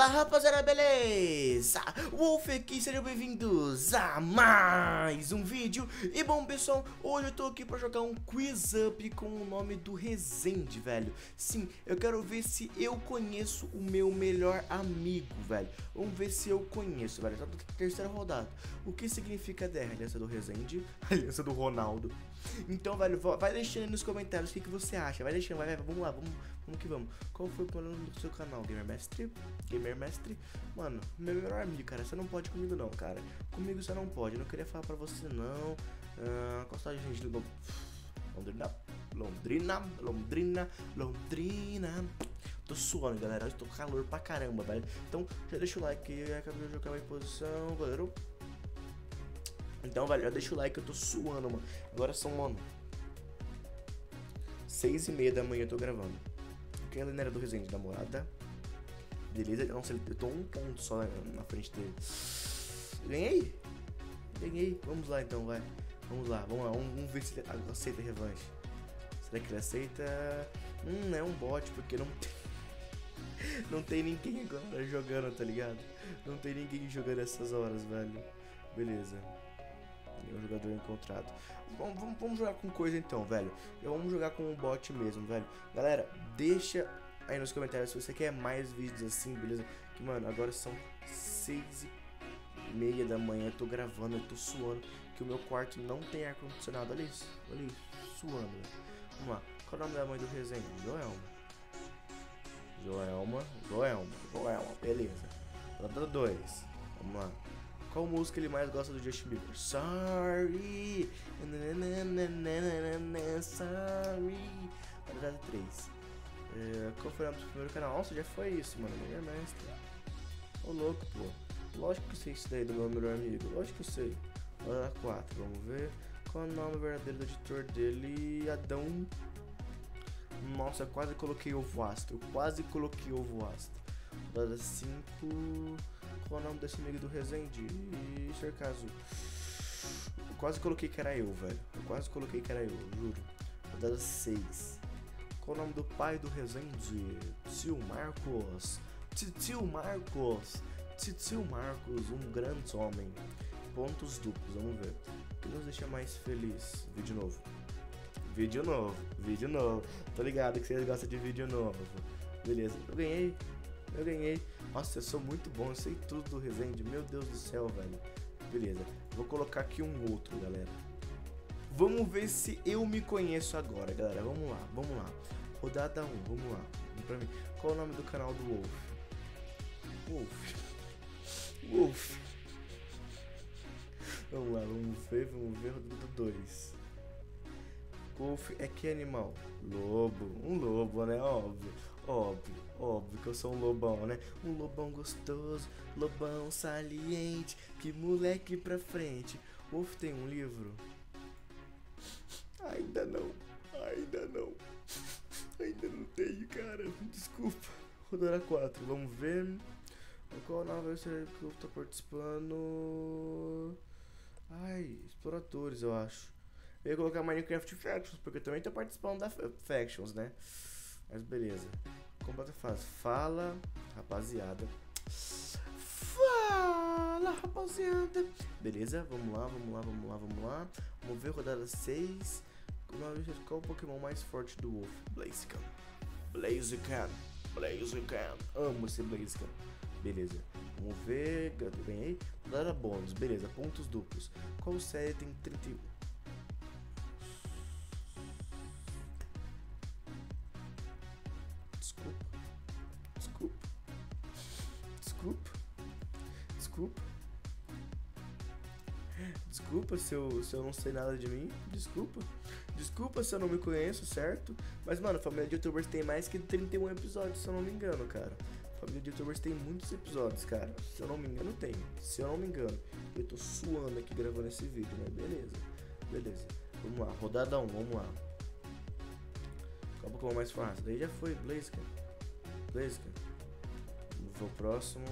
Fala rapaziada, beleza? Wolf aqui, sejam bem-vindos a mais um vídeo. E bom pessoal, hoje eu tô aqui pra jogar um quiz up com o nome do Resende, velho. Sim, eu quero ver se eu conheço o meu melhor amigo, velho. Vamos ver se eu conheço, velho. Já tô na terceira rodada. O que significa DR? Aliança do Resende, aliança do Ronaldo. Então, velho, vai deixando aí nos comentários o que você acha. Vai deixando, vai, vamos lá, vamos que vamos. Qual foi o nome do seu canal? Gamer Mestre? Gamer Mestre? Mano, meu melhor amigo, cara. Você não pode comigo não, cara. Comigo você não pode. Eu não queria falar pra você não. Gostar de gente do Londrina. Tô suando, galera. Eu tô com calor pra caramba, velho. Então, já deixa o like aí. Acabei de jogar minha posição, galera. Então, velho, já deixa o like, eu tô suando, mano. Agora são, mano, 6h30 da manhã eu tô gravando. Quem ainda era do Resende? Namorada. Beleza, nossa, eu tô um ponto só na frente dele. Ganhei. Vamos lá então, vai. Vamos lá. Vamos ver se ele aceita a revanche. Será que ele aceita? É um bot, porque não tem ninguém agora jogando, tá ligado? Não tem ninguém jogando essas horas, velho. Beleza. Nenhum jogador encontrado. Vamos jogar com coisa então, velho. Vamos jogar com um bot mesmo, velho. Galera, deixa aí nos comentários se você quer mais vídeos assim, beleza? Que, mano, agora são 6h30 da manhã. Eu tô gravando, eu tô suando. Que o meu quarto não tem ar-condicionado. Olha isso, suando, velho. Vamos lá. Qual é o nome da mãe do Resende? Joelma. Beleza. Rodada 2. Vamos lá. Qual música ele mais gosta do Justin Bieber? Sorry. Sorry. Rodada 3. Qual foi o nome do primeiro canal? Nossa, já foi isso, mano. Gamer Mestre. Ô, louco, pô. Lógico que eu sei isso daí do meu melhor amigo. Lógico que eu sei. Rodada 4. Vamos ver. Qual é o nome verdadeiro do editor dele? Adão. Nossa, eu quase coloquei ovo astro. Rodada 5. Qual é o nome desse amigo do Resende? Cercaso. Eu quase coloquei que era eu, velho. Juro. Rodada 6. Qual o nome do pai do Resende? Tio Marcos, um grande homem. Pontos duplos, vamos ver. O que nos deixa mais feliz? Vídeo novo. Tô ligado que vocês gostam de vídeo novo. Beleza, eu ganhei. Nossa, eu sou muito bom, eu sei tudo do Resende. Meu Deus do céu, velho. Beleza, vou colocar aqui um outro, galera. Vamos ver se eu me conheço agora, galera. Vamos lá. Rodada 1, vamos lá. Pra mim. Qual é o nome do canal do Wolf. Vamos lá, vamos ver. Rodada 2. Wolf é que animal? Lobo. Um lobo, né? Óbvio que eu sou um lobão, né? Um lobão gostoso, lobão saliente, que moleque pra frente. Wolf tem um livro? Ainda não tenho, cara. Desculpa. Rodada 4, vamos ver. Qual nova série que eu tô participando? Exploradores, eu acho. Eu ia colocar Minecraft Factions, porque eu também tô participando da Factions, né? Mas beleza. Completa fase. Fala, rapaziada. Beleza, vamos lá. Vamos ver rodada 6. Qual o Pokémon mais forte do Wolf? Blaziken. Amo esse Blaziken. Beleza. Vamos ver. Ganhei. Rodada bônus. Beleza. Pontos duplos. Qual série tem 31? Desculpa se eu não sei nada de mim. Desculpa se eu não me conheço, certo? Mas, mano, Família de Youtubers tem mais que 31 episódios, se eu não me engano, cara. Família de Youtubers tem muitos episódios, cara. Se eu não me engano, tem. Eu tô suando aqui gravando esse vídeo, mas beleza. Vamos lá, rodada 1, vamos lá. Qual o Pokémon mais fácil? Daí já foi, Blaziken. Vou pro próximo.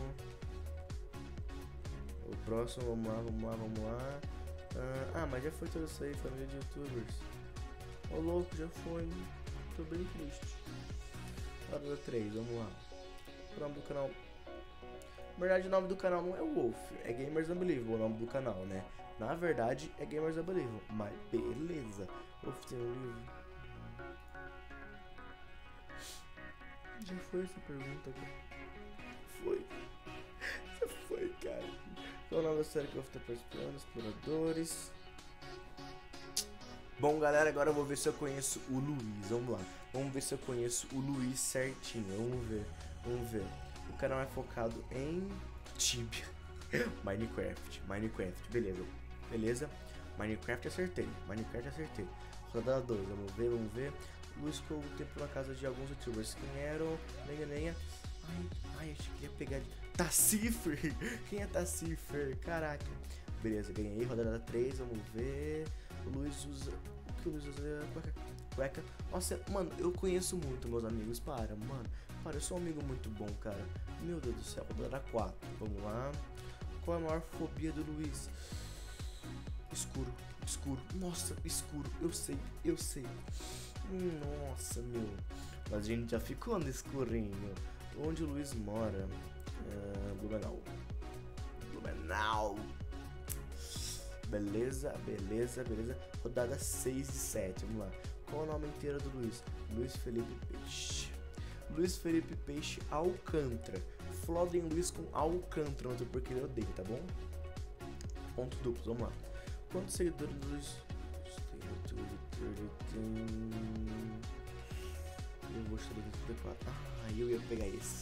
Vamos lá. Mas já foi tudo isso aí, Família de Youtubers. Ô louco, já foi. Tô bem triste. Rodada 3, vamos lá. O nome do canal Na verdade, o nome do canal não é Wolf, é Gamers Unbelievable o nome do canal, né? Na verdade, é Gamers Unbelievable, mas beleza. Wolf tem um livro. Já foi essa pergunta, cara? Foi. Já foi, cara. Qual é o nome da série que eu vou estar participando? Exploradores. Bom, galera, agora eu vou ver se eu conheço o Luiz. Vamos lá. Vamos ver se eu conheço o Luiz certinho. Vamos ver. Vamos ver. O canal é focado em Tibia. Minecraft. Minecraft. Beleza. Beleza. Minecraft acertei. Minecraft acertei. Rodada 2. Vamos ver. Vamos ver. O Luiz ficou um tempo na casa de alguns youtubers. Quem eram? Lenha. Ai, achei que ia pegar. Tacifer. Quem é Tacifer? Caraca. Beleza, ganhei. Rodada 3. Vamos ver. O Luiz usa. O que o Luiz usa? Cueca. Nossa, mano, eu conheço muito meus amigos. Para, mano. Para, eu sou um amigo muito bom, cara. Meu Deus do céu, vou dar 4. Vamos lá. Qual é a maior fobia do Luiz? Escuro. Nossa, escuro. Eu sei. Nossa, meu. Mas a gente já ficou no escurinho. Onde o Luiz mora? Blumenau. Beleza. Rodada 6 de 7. Vamos lá. Qual é o nome inteiro do Luiz? Luiz Felipe Peixe. Luiz Felipe Peixe Alcântara. Flodem Luiz com Alcântara, porque ele odeia, tá bom? Pontos duplos, vamos lá. Quantos seguidores do Luiz? Eu vou estar no 34. Eu ia pegar esse.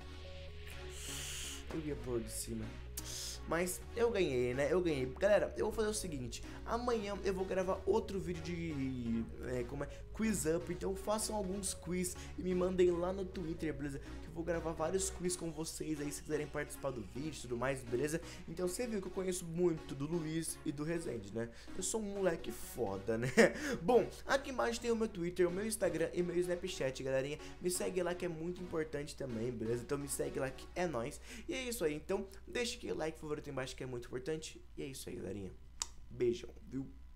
Eu ia pôr de cima. Mas eu ganhei, né? Galera, eu vou fazer o seguinte. Amanhã eu vou gravar outro vídeo de quiz up. Então façam alguns quiz e me mandem lá no Twitter, beleza? Que eu vou gravar vários quiz com vocês aí, se quiserem participar do vídeo e tudo mais, beleza? Então você viu que eu conheço muito do Luiz e do Rezende, né? Eu sou um moleque foda, né? Bom, aqui embaixo tem o meu Twitter, o meu Instagram e meu Snapchat, galerinha. Me segue lá que é muito importante também, beleza? Então me segue lá que é nóis. E é isso aí, então deixa aquele like favorito embaixo que é muito importante. E é isso aí, galerinha. Beijão, viu?